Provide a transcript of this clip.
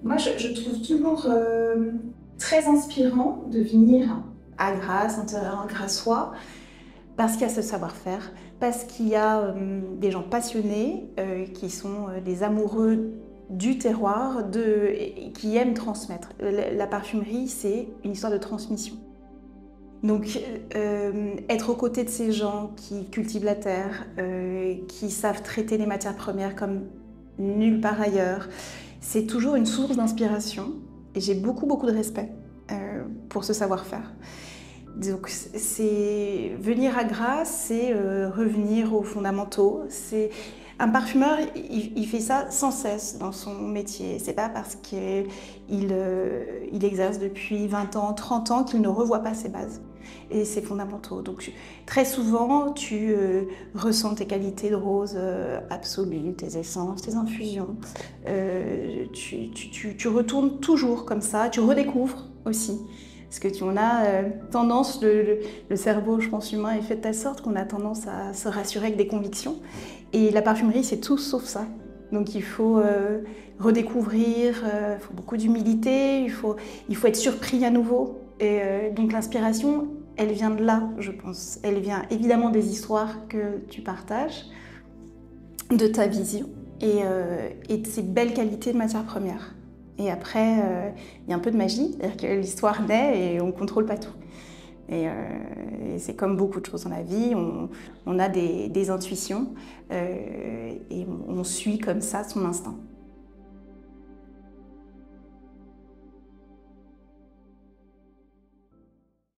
Moi, je trouve toujours très inspirant de venir à Grasse, en Grassois, parce qu'il y a ce savoir-faire, parce qu'il y a des gens passionnés qui sont des amoureux du terroir, et qui aiment transmettre. La parfumerie, c'est une histoire de transmission. Donc, être aux côtés de ces gens qui cultivent la terre, qui savent traiter les matières premières comme nulle part ailleurs, c'est toujours une source d'inspiration et j'ai beaucoup, beaucoup de respect pour ce savoir-faire. Donc, venir à Grasse, c'est revenir aux fondamentaux. Un parfumeur, il fait ça sans cesse dans son métier. C'est pas parce qu'il exerce depuis 20 ans, 30 ans qu'il ne revoit pas ses bases et ses fondamentaux. Donc, très souvent, tu ressens tes qualités de rose absolues, tes essences, tes infusions. Tu retournes toujours comme ça, tu redécouvres aussi. Parce que on a tendance, le cerveau, je pense, humain est fait de telle sorte qu'on a tendance à se rassurer avec des convictions. Et la parfumerie, c'est tout sauf ça. Donc il faut redécouvrir, il faut beaucoup d'humilité, il faut être surpris à nouveau. Et donc l'inspiration, elle vient de là, je pense. Elle vient évidemment des histoires que tu partages, de ta vision et de ces belles qualités de matières premières. Et après, il y a un peu de magie, c'est-à-dire que l'histoire naît et on ne contrôle pas tout. Et c'est comme beaucoup de choses dans la vie, on a des intuitions et on suit comme ça son instinct.